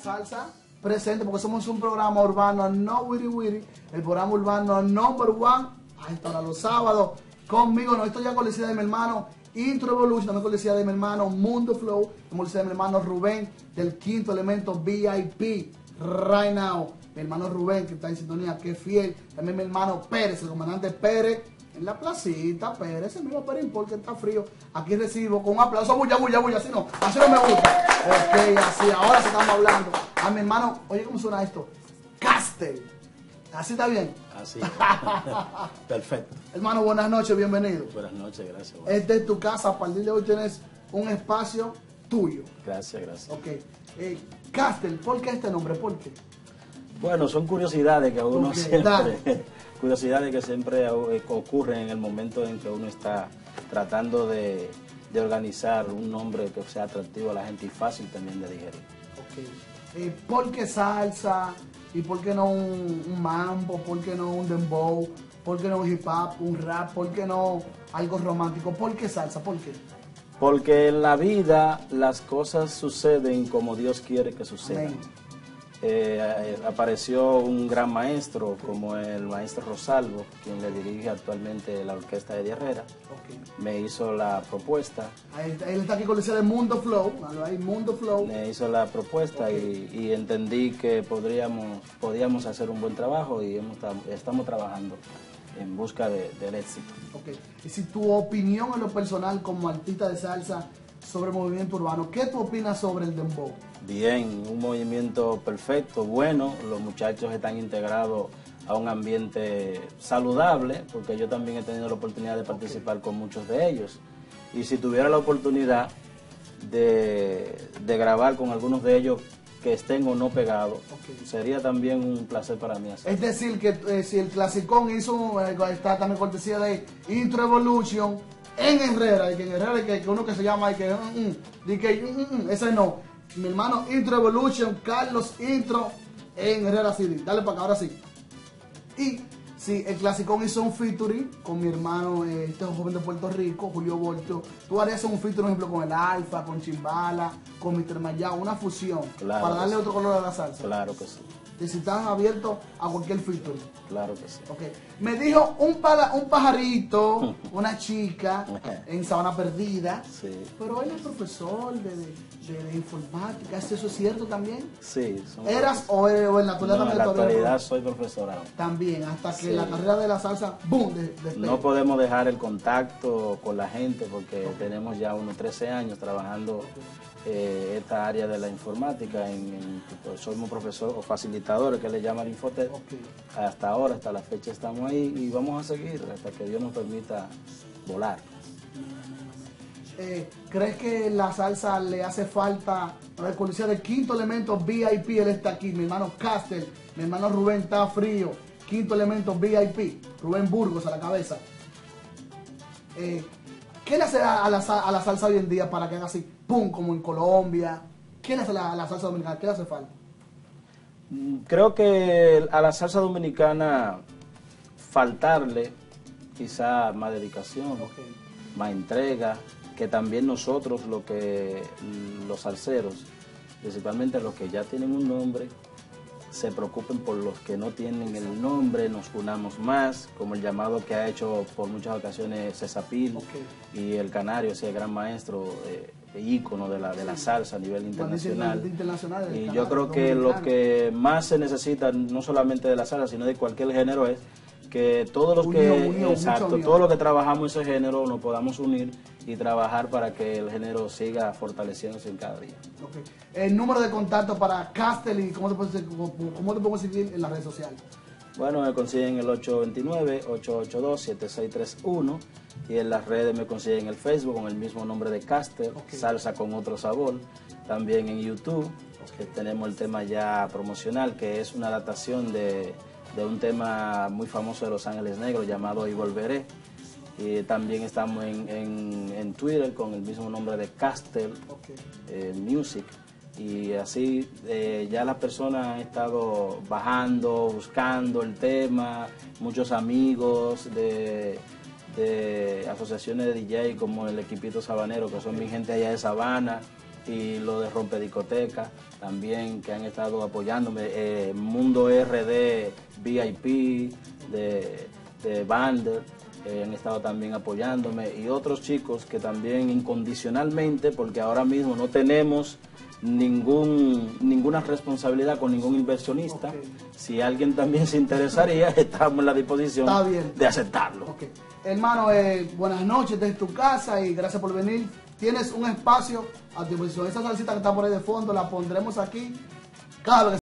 salsa presente, porque somos un programa urbano no wiri wiri, el programa urbano number one, a esta hora los sábados, conmigo, no, estoy ya con la de mi hermano Intro Evolution, también con la de mi hermano Mundo Flow, con la de mi hermano Rubén, del Quinto Elemento VIP, right now, mi hermano Rubén, que está en sintonía, que es fiel, también mi hermano Pérez, el comandante Pérez, en la placita, Pérez, el mismo Pérez, porque está frío. Aquí recibo con un aplauso, bulla, así no me gusta. Ok, así, ahora sí estamos hablando. A mi hermano, oye, ¿cómo suena esto? Castel. ¿Así está bien? Así. Perfecto. Hermano, buenas noches, bienvenido. Buenas noches, gracias. Esta es tu casa, a partir de hoy tienes un espacio tuyo. Gracias. Ok. Castel, ¿por qué este nombre? ¿Por qué? Bueno, son curiosidades que uno Ok, siempre... dale. Curiosidades que siempre ocurren en el momento en que uno está tratando de organizar un nombre que sea atractivo a la gente y fácil también de digerir. Ok. ¿Por qué salsa? ¿Y por qué no un mambo? ¿Por qué no un dembow? ¿Por qué no un hip hop, un rap? ¿Por qué no algo romántico? ¿Por qué salsa? ¿Por qué? Porque en la vida las cosas suceden como Dios quiere que sucedan. Apareció un gran maestro como el maestro Rosalvo, quien le dirige actualmente la orquesta de Herrera. Okay. Me hizo la propuesta. Él está aquí con la de Mundo Flow. Ahí, Mundo Flow. Me hizo la propuesta, okay. y entendí que podíamos hacer un buen trabajo y estamos trabajando en busca del éxito. Okay. Y si tu opinión en lo personal como artista de salsa sobre el movimiento urbano, ¿qué tú opinas sobre el dembow? Bien, un movimiento perfecto, bueno, los muchachos están integrados a un ambiente saludable, porque yo también he tenido la oportunidad de participar con muchos de ellos. Y si tuviera la oportunidad de grabar con algunos de ellos que estén o no pegados, sería también un placer para mí hacerlo. Es decir, que si el Clasicón hizo, está también cortesía de Intro Evolution, en Herrera, y que en Herrera hay que uno que se llama, ese no. Mi hermano Intro Evolution, Carlos Intro, en Herrera City. Dale para acá, ahora sí. Y sí, el Clasicón hizo un featuring con mi hermano, este joven de Puerto Rico, Julio Voltio. Tú harías un featuring, por ejemplo, con el Alfa, con Chimbala, con Mr. Mayao, una fusión, claro, para darle otro color a la salsa. Claro que sí. Y si están abiertos a cualquier featuring. Claro que sí. Okay. Me dijo un pajarito, una chica en Sabana Perdida, sí. Pero él es profesor de informática, ¿eso es cierto también? Sí. ¿Eras o en la actualidad? No, en la actualidad soy profesor. También, hasta que la carrera de la salsa, boom, no podemos dejar el contacto con la gente porque tenemos ya unos 13 años trabajando esta área de la informática, somos profesores o facilitadores que le llaman Infotec. Hasta ahora, hasta la fecha estamos ahí y vamos a seguir hasta que Dios nos permita volar. ¿Crees que la salsa le hace falta la policía del Quinto Elemento VIP? Él está aquí, mi hermano Castel, mi hermano Rubén está frío, Quinto Elemento VIP, Rubén Burgos a la cabeza. ¿Qué le hace a la salsa hoy en día para que haga así, pum, como en Colombia? ¿Qué le hace a la salsa dominicana? ¿Qué le hace falta? Creo que a la salsa dominicana faltarle quizá más dedicación, más entrega, que también nosotros, los salseros, principalmente los que ya tienen un nombre, se preocupen por los que no tienen el nombre, nos unamos más, como el llamado que ha hecho por muchas ocasiones Cesapil y el Canario, ese gran maestro, ícono de la salsa a nivel internacional. Y yo creo que lo que más se necesita, no solamente de la salsa, sino de cualquier género, es que todos los todos los que trabajamos ese género nos podamos unir y trabajar para que el género siga fortaleciéndose en cada día. El número de contacto para Castel y cómo te podemos seguir en las redes sociales. Bueno, me consiguen el 829-882-7631 y en las redes me consiguen el Facebook con el mismo nombre de Castel, Salsa con Otro Sabor. También en YouTube que tenemos el tema ya promocional, que es una adaptación de un tema muy famoso de Los Ángeles Negros llamado Y Volveré. Y también estamos en Twitter con el mismo nombre de Castel Music. Y así ya las personas han estado bajando, buscando el tema, muchos amigos de asociaciones de DJ como el Equipito Sabanero, que son mi gente allá de Sabana, y lo de Rompediscoteca también, que han estado apoyándome, Mundo RD, VIP, de Bander, han estado también apoyándome, y otros chicos que también incondicionalmente, porque ahora mismo no tenemos ninguna responsabilidad con ningún inversionista. Okay. Si alguien también se interesaría, estamos en la disposición de aceptarlo. Okay. Hermano, buenas noches desde tu casa y gracias por venir. Tienes un espacio a tu disposición. Esa salsita que está por ahí de fondo la pondremos aquí cada vez que